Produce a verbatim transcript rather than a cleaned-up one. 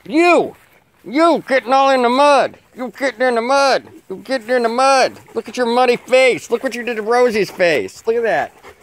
You! You getting all in the mud! You getting in the mud! You getting in the mud! Look at your muddy face! Look what you did to Rosie's face! Look at that!